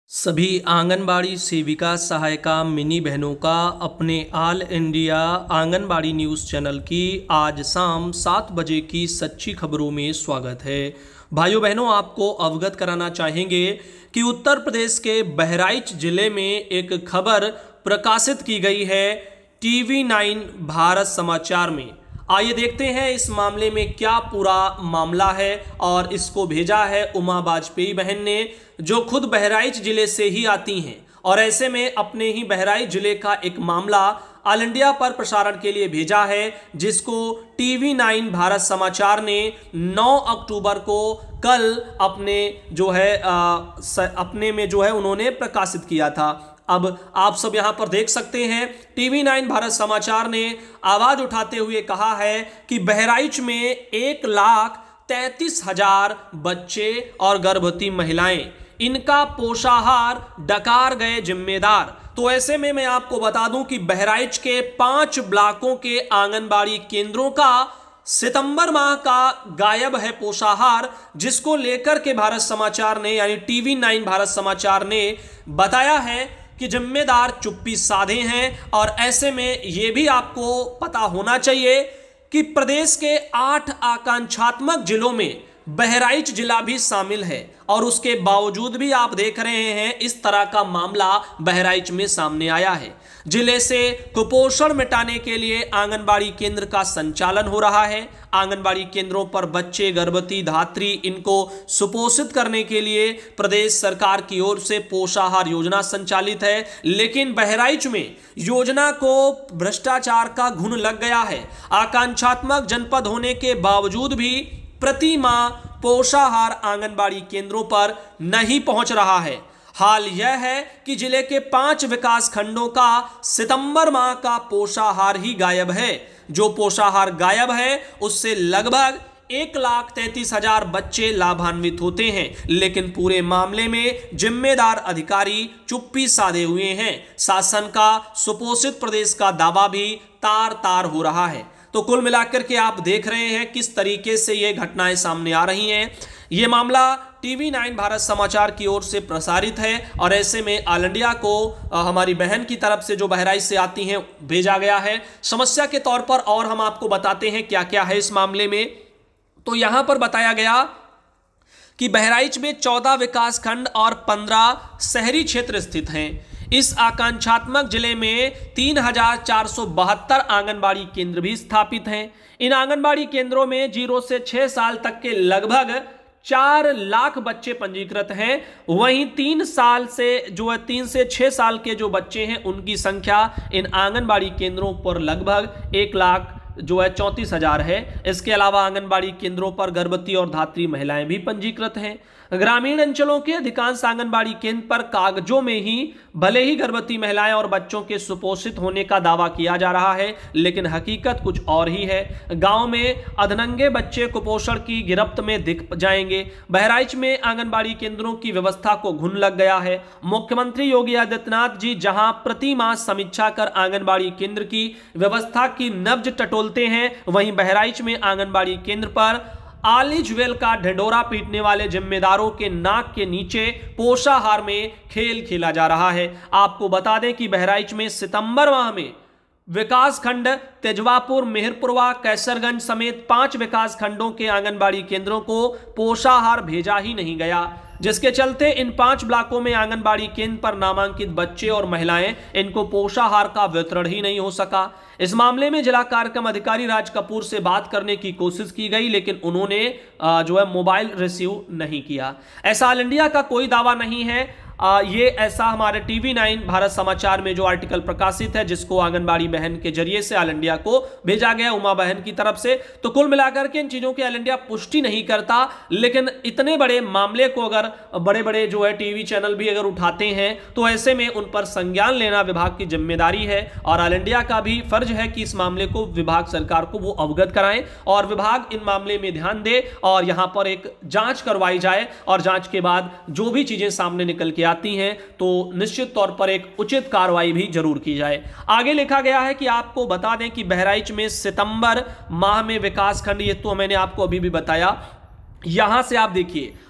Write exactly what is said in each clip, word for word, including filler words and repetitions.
सभी आंगनबाड़ी सेविका सहायिका मिनी बहनों का अपने all India anganwadi news channel की आज शाम सात बजे की सच्ची खबरों में स्वागत है। भाइयों बहनों, आपको अवगत कराना चाहेंगे कि उत्तर प्रदेश के बहराइच जिले में एक खबर प्रकाशित की गई है टीवी नाइन भारत समाचार में। आइए देखते हैं इस मामले में क्या पूरा मामला है। और इसको भेजा है उमा वाजपेयी बहन ने, जो खुद बहराइच जिले से ही आती हैं और ऐसे में अपने ही बहराइच जिले का एक मामला ऑल इंडिया पर प्रसारण के लिए भेजा है, जिसको टीवी नाइन भारत समाचार ने नौ अक्टूबर को कल अपने जो है आ, अपने में जो है उन्होंने प्रकाशित किया था। अब आप सब यहां पर देख सकते हैं, टीवी नाइन भारत समाचार ने आवाज उठाते हुए कहा है कि बहराइच में एक लाख तैंतीस हजार बच्चे और गर्भवती महिलाएं, इनका पोषाहार डकार गए जिम्मेदार। तो ऐसे में मैं आपको बता दूं कि बहराइच के पांच ब्लॉकों के आंगनबाड़ी केंद्रों का सितंबर माह का गायब है पोषाहार, जिसको लेकर के भारत समाचार ने यानी टीवी नाइन भारत समाचार ने बताया है कि जिम्मेदार चुप्पी साधे हैं। और ऐसे में यह भी आपको पता होना चाहिए कि प्रदेश के आठ आकांक्षात्मक जिलों में बहराइच जिला भी शामिल है, और उसके बावजूद भी आप देख रहे हैं इस तरह का मामला बहराइच में सामने आया है। जिले से कुपोषण मिटाने के लिए आंगनबाड़ी केंद्र का संचालन हो रहा है। आंगनबाड़ी केंद्रों पर बच्चे, गर्भवती, धात्री, इनको सुपोषित करने के लिए प्रदेश सरकार की ओर से पोषाहार योजना संचालित है, लेकिन बहराइच में योजना को भ्रष्टाचार का घुन लग गया है। आकांक्षात्मक जनपद होने के बावजूद भी प्रति माह पोषाहार आंगनबाड़ी केंद्रों पर नहीं पहुंच रहा है। हाल यह है कि जिले के पांच विकास खंडों का सितंबर माह का पोषाहार ही गायब है। जो पोषाहार गायब है उससे लगभग एक लाख तैंतीस हजार बच्चे लाभान्वित होते हैं, लेकिन पूरे मामले में जिम्मेदार अधिकारी चुप्पी साधे हुए हैं। शासन का सुपोषित प्रदेश का दावा भी तार तार हो रहा है। तो कुल मिलाकर के आप देख रहे हैं किस तरीके से ये घटनाएं सामने आ रही हैं। ये मामला टीवी नाइन भारत समाचार की ओर से प्रसारित है, और ऐसे में ऑल इंडिया को हमारी बहन की तरफ से जो बहराइच से आती हैं भेजा गया है समस्या के तौर पर। और हम आपको बताते हैं क्या क्या है इस मामले में। तो यहां पर बताया गया कि बहराइच में चौदह विकास खंड और पंद्रह शहरी क्षेत्र स्थित हैं। इस आकांक्षात्मक जिले में तीन हजार चार सौ बहत्तर आंगनबाड़ी केंद्र भी स्थापित हैं। इन आंगनबाड़ी केंद्रों में जीरो से छह साल तक के लगभग चार लाख बच्चे पंजीकृत हैं। वहीं तीन साल से जो है तीन से छह साल के जो बच्चे हैं उनकी संख्या इन आंगनबाड़ी केंद्रों पर लगभग एक लाख जो है चौंतीस हजार है। इसके अलावा आंगनबाड़ी केंद्रों पर गर्भवती और धात्री महिलाएं भी पंजीकृत हैं। ग्रामीण अंचलों के अधिकांश आंगनबाड़ी केंद्र पर कागजों में ही भले ही गर्भवती महिलाएं और बच्चों के सुपोषित होने का दावा किया जा रहा है, लेकिन हकीकत कुछ और ही है। गांव में अधनंगे बच्चे कुपोषण की गिरफ्त में दिख जाएंगे। बहराइच में आंगनबाड़ी केंद्रों की व्यवस्था को घुन लग गया है। मुख्यमंत्री योगी आदित्यनाथ जी जहां प्रति माह समीक्षा कर आंगनबाड़ी केंद्र की व्यवस्था की नब्ज टटोलते हैं, वहीं बहराइच में आंगनबाड़ी केंद्र पर आली ज्वेल का ढिंडोरा पीटने वाले जिम्मेदारों के नाक के नीचे पोषाहार में खेल खेला जा रहा है। आपको बता दें कि बहराइच में सितंबर माह में विकास खंड तेजवापुर, मेहरपुरवा, कैसरगंज समेत पांच विकास खंडों के आंगनबाड़ी केंद्रों को पोषाहार भेजा ही नहीं गया, जिसके चलते इन पांच ब्लॉकों में आंगनबाड़ी केंद्र पर नामांकित बच्चे और महिलाएं, इनको पोषाहार का वितरण ही नहीं हो सका। इस मामले में जिला कार्यक्रम अधिकारी राज कपूर से बात करने की कोशिश की गई, लेकिन उन्होंने जो है मोबाइल रिसीव नहीं किया। ऐसा ऑल इंडिया का कोई दावा नहीं है। आ, ये ऐसा हमारे टीवी नाइन भारत समाचार में जो आर्टिकल प्रकाशित है, जिसको आंगनबाड़ी बहन के जरिए से ऑल इंडिया को भेजा गया उमा बहन की तरफ से। तो कुल मिलाकर के इन चीजों की ऑल इंडिया पुष्टि नहीं करता, लेकिन इतने बड़े मामले को अगर बड़े बड़े जो है टीवी चैनल भी अगर उठाते हैं, तो ऐसे में उन पर संज्ञान लेना विभाग की जिम्मेदारी है, और ऑल इंडिया का भी फर्ज है कि इस मामले को विभाग सरकार को वो अवगत कराएं और विभाग इन मामले में ध्यान दे और यहां पर एक जांच करवाई जाए, और जांच के बाद जो भी चीजें सामने निकल के आती हैं तो निश्चित तौर पर एक उचित कार्रवाई भी जरूर की जाए। आगे लिखा गया है कि आपको बता दें कि बहराइच में सितंबर माह में विकास खंड, ये तो मैंने आपको अभी भी बताया, यहां से आप देखिए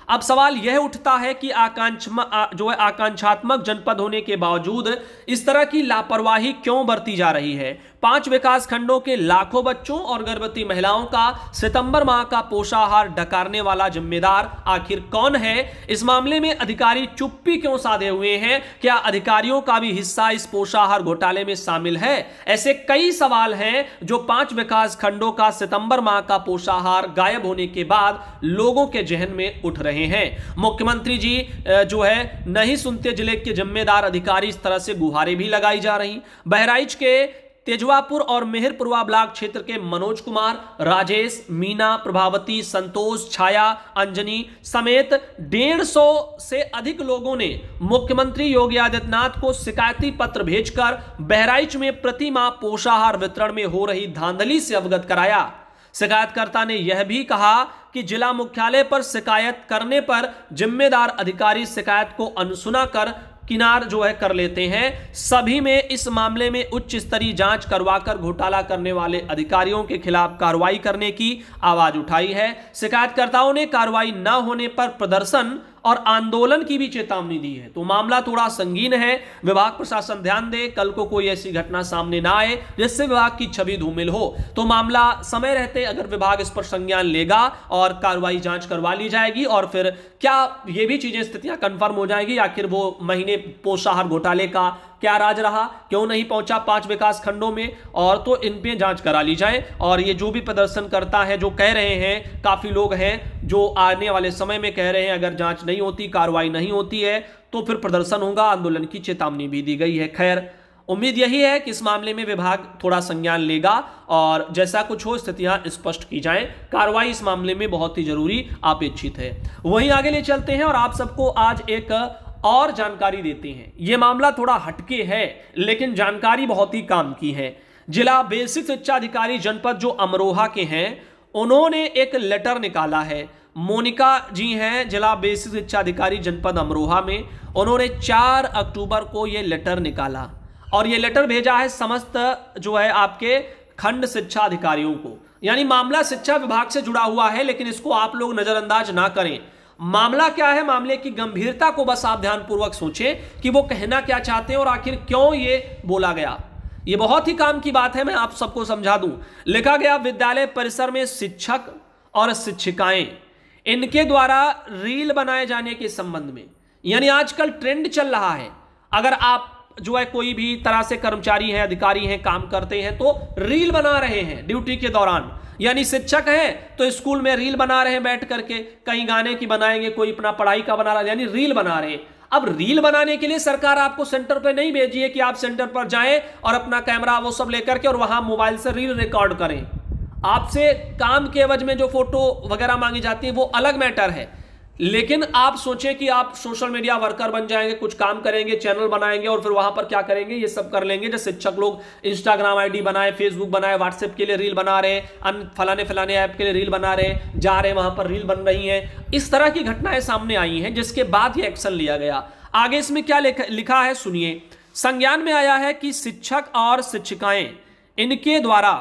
अब सवाल यह उठता है कि आकांक्षा जो है आकांक्षात्मक जनपद होने के बावजूद इस तरह की लापरवाही क्यों बरती जा रही है। पांच विकास खंडों के लाखों बच्चों और गर्भवती महिलाओं का सितंबर माह का पोषाहार डकारने वाला जिम्मेदार आखिर कौन है? इस मामले में अधिकारी चुप्पी क्यों साधे हुए हैं? क्या अधिकारियों का भी हिस्सा इस पोषाहार घोटाले में शामिल है? ऐसे कई सवाल हैं जो पांच विकास खंडों का सितंबर माह का पोषाहार गायब होने के बाद लोगों के जहन में उठ रहे हैं। मुख्यमंत्री जी जो है नहीं सुनते, जिले के जिम्मेदार अधिकारी इस तरह से गुहारें भी लगाई जा रही। बहराइच के तेजवापुर और मेहरपुरवा ब्लॉक क्षेत्र के मनोज कुमार, राजेश, मीना, प्रभावती, संतोष, छाया, अंजनी समेत डेढ़ सौ से अधिक लोगों ने मुख्यमंत्री योगी आदित्यनाथ को शिकायती पत्र भेजकर बहराइच में प्रति माह पोषाहार वितरण में हो रही धांधली से अवगत कराया। शिकायतकर्ता ने यह भी कहा कि जिला मुख्यालय पर शिकायत करने पर जिम्मेदार अधिकारी शिकायत को अनसुना कर किनार जो है कर लेते हैं। सभी में इस मामले में उच्च स्तरीय जांच करवाकर घोटाला करने वाले अधिकारियों के खिलाफ कार्रवाई करने की आवाज उठाई है। शिकायतकर्ताओं ने कार्रवाई न होने पर प्रदर्शन और आंदोलन की भी चेतावनी दी है। तो मामला थोड़ा संगीन है। विभाग प्रशासन ध्यान दे, कल को कोई ऐसी घटना सामने ना आए जिससे विभाग की छवि धूमिल हो। तो मामला समय रहते अगर विभाग इस पर संज्ञान लेगा और कार्रवाई जांच करवा ली जाएगी और फिर क्या ये भी चीजें स्थितियां कंफर्म हो जाएगी, आखिर वो महीने पोषाहार घोटाले का क्या राज रहा, क्यों नहीं पहुंचा पांच विकास खंडों में, और तो इन पे जांच करा ली जाए। और ये जो भी प्रदर्शन करता है, जो कह रहे हैं, काफी लोग हैं जो आने वाले समय में कह रहे हैं अगर जांच नहीं होती, कार्रवाई नहीं होती है तो फिर प्रदर्शन होगा, आंदोलन की चेतावनी भी दी गई है। खैर, उम्मीद यही है कि इस मामले में विभाग थोड़ा संज्ञान लेगा और जैसा कुछ हो स्थितियां स्पष्ट की जाएं। कार्रवाई इस मामले में बहुत ही जरूरी अपेक्षित है। वहीं आगे ले चलते हैं और आप सबको आज एक और जानकारी देते हैं। यह मामला थोड़ा हटके है लेकिन जानकारी बहुत ही काम की है। जिला बेसिक शिक्षा अधिकारी जनपद जो अमरोहा के हैं, उन्होंने एक लेटर निकाला है। मोनिका जी हैं जिला बेसिक शिक्षा अधिकारी जनपद अमरोहा में। उन्होंने चार अक्टूबर को यह लेटर निकाला और यह लेटर भेजा है समस्त जो है आपके खंड शिक्षा अधिकारियों को। यानी मामला शिक्षा विभाग से जुड़ा हुआ है, लेकिन इसको आप लोग नजरअंदाज ना करें। मामला क्या है, मामले की गंभीरता को बस आप ध्यानपूर्वक सोचें कि वो कहना क्या चाहते हैं और आखिर क्यों ये बोला गया। ये बहुत ही काम की बात है, मैं आप सबको समझा दूं। लिखा गया, विद्यालय परिसर में शिक्षक और शिक्षिकाएं इनके द्वारा रील बनाए जाने के संबंध में, यानी आजकल ट्रेंड चल रहा है, अगर आप जो है कोई भी तरह से कर्मचारी हैं, अधिकारी हैं, काम करते हैं तो रील बना रहे हैं ड्यूटी के दौरान। यानी शिक्षक है तो स्कूल में रील बना रहे हैं बैठ करके, कहीं गाने की बनाएंगे, कोई अपना पढ़ाई का बना रहा है, यानी रील बना रहे हैं। अब रील बनाने के लिए सरकार आपको सेंटर पे नहीं भेजी है कि आप सेंटर पर जाएं और अपना कैमरा वो सब लेकर के और वहां मोबाइल से रील रिकॉर्ड करें। आपसे काम के एवज में जो फोटो वगैरह मांगी जाती है वो अलग मैटर है, लेकिन आप सोचें कि आप सोशल मीडिया वर्कर बन जाएंगे, कुछ काम करेंगे, चैनल बनाएंगे और फिर वहां पर क्या करेंगे, ये सब कर लेंगे। जैसे शिक्षक लोग इंस्टाग्राम आईडी बनाए, फेसबुक बनाए, व्हाट्सएप के लिए रील बना रहे, अन्य फलाने फलाने ऐप के लिए रील बना रहे, जा रहे वहां पर रील बन रही हैं। इस तरह की घटनाएं सामने आई हैं जिसके बाद ये एक्शन लिया गया। आगे इसमें क्या लिखा है सुनिए। संज्ञान में आया है कि शिक्षक और शिक्षिकाएं इनके द्वारा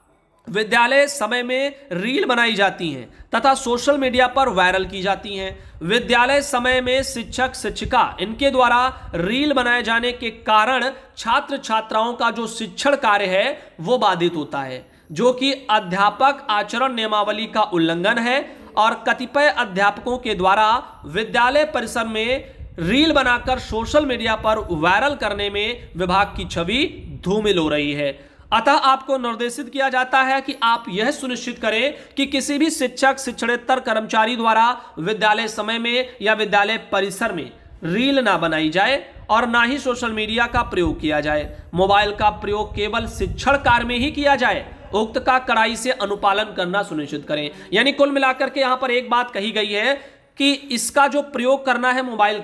विद्यालय समय में रील बनाई जाती हैं तथा सोशल मीडिया पर वायरल की जाती हैं। विद्यालय समय में शिक्षक शिक्षिका इनके द्वारा रील बनाए जाने के कारण छात्र छात्राओं का जो शिक्षण कार्य है वो बाधित होता है, जो कि अध्यापक आचरण नियमावली का उल्लंघन है। और कतिपय अध्यापकों के द्वारा विद्यालय परिसर में रील बनाकर सोशल मीडिया पर वायरल करने में विभाग की छवि धूमिल हो रही है। अतः आपको निर्देशित किया जाता है कि आप यह सुनिश्चित करें कि किसी भी शिक्षक शिक्षणेतर कर्मचारी द्वारा विद्यालय समय में या विद्यालय परिसर में रील ना बनाई जाए और ना ही सोशल मीडिया का प्रयोग किया जाए। मोबाइल का प्रयोग केवल शिक्षण कार्य में ही किया जाए। उक्त का कड़ाई से अनुपालन करना सुनिश्चित करें। यानी कुल मिलाकर के यहां पर एक बात कही गई है कि इसका जो प्रयोग करना है मोबाइल का,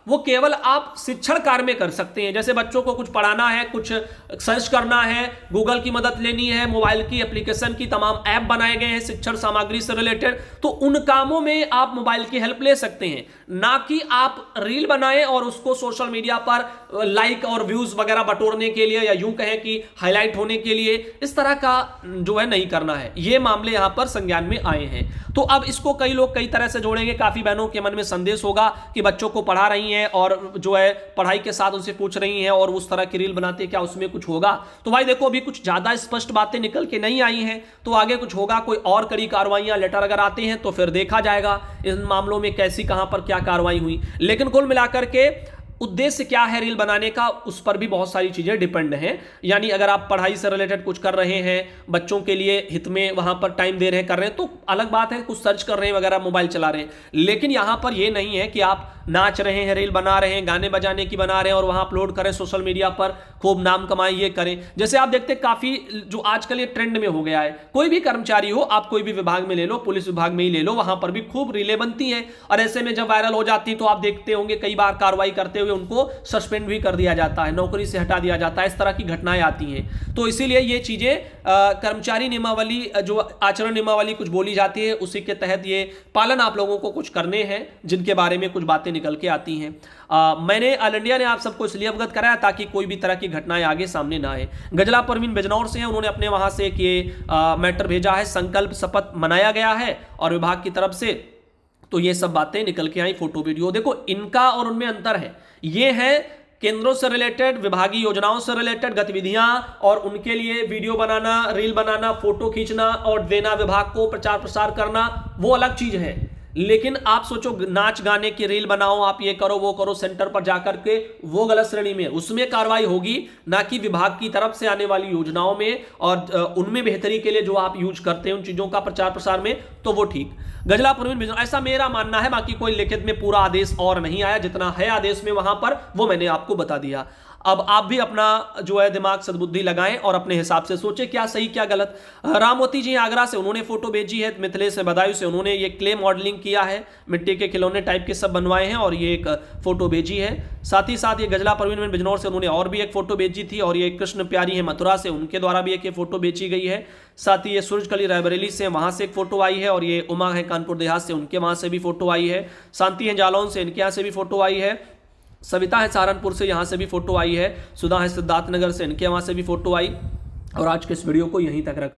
वो केवल आप शिक्षण कार्य में कर सकते हैं। जैसे बच्चों को कुछ पढ़ाना है, कुछ सर्च करना है, गूगल की मदद लेनी है, मोबाइल की एप्लीकेशन की तमाम ऐप बनाए गए हैं शिक्षण सामग्री से रिलेटेड, तो उन कामों में आप मोबाइल की हेल्प ले सकते हैं। ना कि आप रील बनाएं और उसको सोशल मीडिया पर लाइक और व्यूज वगैरह बटोरने के लिए, या यूं कहें कि हाईलाइट होने के लिए, इस तरह का जो है नहीं करना है। ये मामले यहां पर संज्ञान में आए हैं। तो अब इसको कई लोग कई तरह से जोड़ेंगे। काफी बहनों के मन में संदेश होगा कि बच्चों को पढ़ा रही हैं और जो है पढ़ाई के साथ उनसे पूछ रही हैं और उस तरह की रील बनाते हैं, क्या उसमें कुछ होगा? तो भाई देखो, अभी कुछ ज्यादा स्पष्ट बातें निकल के नहीं आई हैं, तो आगे कुछ होगा। कोई और कड़ी कार्रवाइयां, लेटर अगर आते हैं तो फिर देखा जाएगा इन मामलों में कैसी कहां पर क्या कार्रवाई हुई। लेकिन कुल मिलाकर के उद्देश्य क्या है रील बनाने का, उस पर भी बहुत सारी चीजें डिपेंड हैं। यानी अगर आप पढ़ाई से रिलेटेड कुछ कर रहे हैं, बच्चों के लिए हित में वहां पर टाइम दे रहे हैं, कर रहे हैं, तो अलग बात है। कुछ सर्च कर रहे हैं वगैरह, मोबाइल चला रहे हैं, लेकिन यहां पर यह नहीं है कि आप नाच रहे हैं, रील बना रहे हैं, गाने बजाने की बना रहे हैं और वहां अपलोड करें सोशल मीडिया पर, खूब नाम कमाएं, ये करें। जैसे आप देखते हैं काफी जो आजकल ये ट्रेंड में हो गया है, कोई भी कर्मचारी हो, आप कोई भी विभाग में ले लो, पुलिस विभाग में ही ले लो, वहां पर भी खूब रीलें बनती हैं और ऐसे में जब वायरल हो जाती तो आप देखते होंगे कई बार कार्रवाई करते हुए उनको सस्पेंड भी कर दिया जाता है, नौकरी से हटा दिया जाता है। इस तरह की घटनाएं आती हैं। तो इसीलिए ये चीजें कर्मचारी नियमावली, जो आचरण नियमावली कुछ बोली जाती है, उसी के तहत ये पालन आप लोगों को कुछ करने हैं, जिनके बारे में कुछ बातें निकल के आती हैं। आ, मैंने ऑल इंडिया ने आप सबको इसलिए अवगत कराया ताकि कोई भी तरह की घटनाएं आगे सामने ना आए। गजला परवीन बिजनौर से हैं, उन्होंने अपने वहां से एक ये मैटर भेजा है, संकल्प शपथ मनाया गया है और विभाग की तरफ से, तो ये सब बातें निकल के आई, फोटो वीडियो। देखो इनका और उनमें अंतर है। ये है केंद्रों से रिलेटेड, विभागीय योजनाओं से रिलेटेड गतिविधियां और उनके लिए वीडियो बनाना, रील बनाना, फोटो खींचना और देना विभाग को, प्रचार प्रसार करना, वो अलग चीज है। लेकिन आप सोचो नाच गाने की रील बनाओ, आप ये करो वो करो सेंटर पर जाकर के, वो गलत श्रेणी में, उसमें कार्रवाई होगी, ना कि विभाग की तरफ से आने वाली योजनाओं में और उनमें बेहतरी के लिए जो आप यूज करते हैं उन चीजों का प्रचार प्रसार में, तो वो ठीक। गजला परवीन बिजनौर, ऐसा मेरा मानना है। बाकी कोई लिखित में पूरा आदेश और नहीं आया, जितना है आदेश में वहां पर वो मैंने आपको बता दिया। अब आप भी अपना जो है दिमाग सद्बुद्धि लगाएं और अपने हिसाब से सोचें क्या सही क्या गलत। रामवती जी आगरा से, उन्होंने फोटो भेजी है। मिथिलेश से बदायूं से, उन्होंने ये क्ले मॉडलिंग किया है, मिट्टी के खिलौने टाइप के सब बनवाए हैं और ये एक फोटो भेजी है। साथ ही साथ ये गजला परवीन बिजनौर से उन्होंने और भी एक फोटो भेजी थी और ये कृष्ण प्यारी है मथुरा से, उनके द्वारा भी एक ये फोटो भेजी गई है। साथ ही ये सूरजकली रायबरेली से, वहां से एक फोटो आई है और ये उमा है कानपुर देहात से, उनके वहां से भी फोटो आई है। शांति है जालौन से, इनके यहाँ से भी फोटो आई है। सविता है सहारनपुर से, यहाँ से भी फोटो आई है। सुधा है सिद्धार्थनगर से, इनके वहाँ से भी फोटो आई। और आज के इस वीडियो को यहीं तक रख